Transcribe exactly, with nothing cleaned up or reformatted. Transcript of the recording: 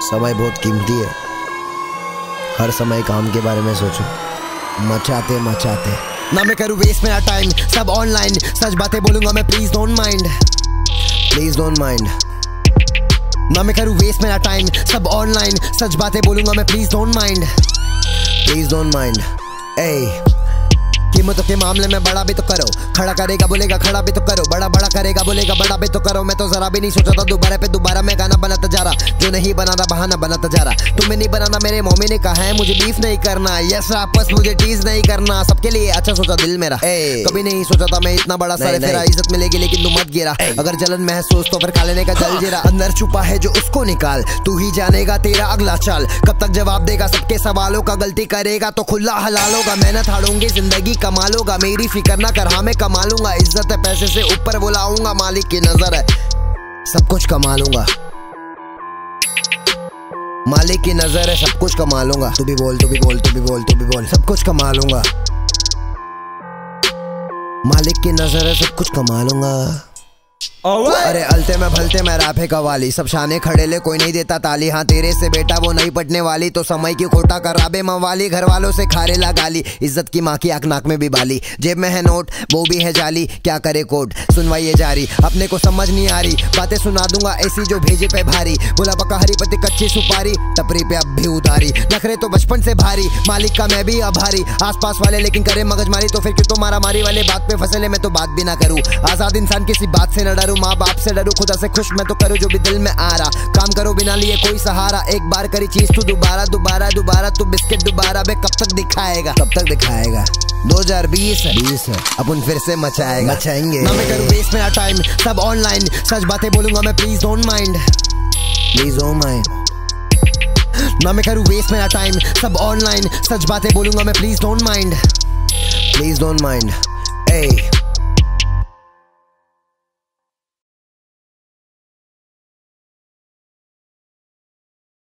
समय बहुत कीमती है। हर समय काम के बारे में सोचो। मचाते मचाते ना मैं करूँ वेस्ट मेरा टाइम, सब ऑनलाइन सच बातें बोलूंगा मैं, please don't mind, please don't mind. ना मैं करूँ वेस्ट मेरा टाइम, सब ऑनलाइन सच बातें बोलूंगा मैं, please don't mind, please don't mind. ए कीमतों के मामले में बड़ा भी तो करो, खड़ा करेगा बोलेगा खड़ा भी तो करो, बड़ा बड़ा करेगा बोलेगा बड़ा भी तो करो। मैं तो जरा भी नहीं सोचा था दोबारा पे दोबारा मैं गाना बनाता जा रहा, जो नहीं बनाना बहाना बनाता जा रहा। तुम्हें नहीं बनाना मेरे मम्मी ने कहा है, मुझे बीफ नहीं करना, यस आपस मुझे टीज नहीं करना, सबके लिए अच्छा सोचा दिल मेरा। ए, कभी नहीं सोचा था मैं इतना बड़ा सर तेरा इज्जत मिलेगी लेकिन तू मत गिरा। अगर जलन महसूस तो फिर खा लेने का जल जीरा, अंदर छुपा है जो उसको निकाल, तू ही जानेगा तेरा अगला चाल, कब तक जवाब देगा सबके सवालों का, गलती करेगा तो खुला हलाल होगा, मेहनत हारूंगी जिंदगी कमा लूंगा, मेरी फिक्र ना कर हाँ मैं कमा लूंगा, इज्जत है पैसे से ऊपर बुलाऊंगा, मालिक की नजर है सब कुछ कमा लूंगा, मालिक की नजर है सब कुछ कमा लूंगा। तू भी बोल तू भी बोल तू भी बोल तू भी बोल, सब कुछ कमा लूंगा, मालिक की नजर है सब कुछ कमा लूंगा। अरे अलते में भलते में राफे कवाली, सब शाने खड़े ले कोई नहीं देता ताली, हाँ तेरे से बेटा वो नहीं पटने वाली, तो समय की खोटा कराबे मवाली, घर वालों से खारे ला गाली, इज्जत की माँ की आंख नाक में भी बाली, जेब में है नोट वो भी है जाली, क्या करे कोड सुनवाइए जारी, अपने को समझ नहीं आ रही बातें सुना दूंगा ऐसी जो भेजे पे भारी, बोला बका हरी पत्ती कच्ची सुपारी, टपरी पे अब भी उतारी, नखरे तो बचपन से भारी, मालिक का मैं भी आभारी, आसपास वाले लेकिन करे मगजमारी, तो फिर क्यों तो मारा मारी वाले बात पे फंसे ले, मैं तो बात भी ना करूँ, आजाद इंसान किसी बात से न डरूं, माँ बाप से डरूं, खुदा से खुश मैं तो करूं जो भी दिल में आ रहा, काम करो बिना लिए कोई सहारा, एक बार करी चीज तू दोबारा दोबारा दोबारा, तू बिस्किट दोबारा बे कब तक दिखाएगा, कब तक दिखाएगा। दो हज़ार बीस बीस अपन फिर से मचाएगा मचाएंगे। ना मैं करूं वेस्ट मेरा टाइम, सब ऑनलाइन सच बातें बोलूंगा मैं, please don't mind, please don't mind. ना मैं करूं वेस्ट मेरा टाइम, सब ऑनलाइन सच बातें बोलूंगा मैं, please don't mind, please don't mind. A